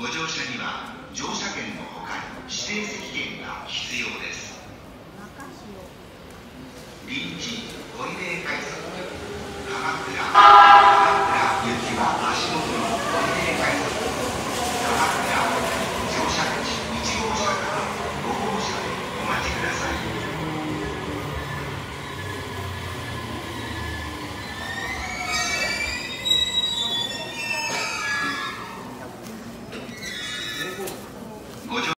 ご乗車には乗車券のほかに指定席券が必要です。臨時ホリデー快速鎌倉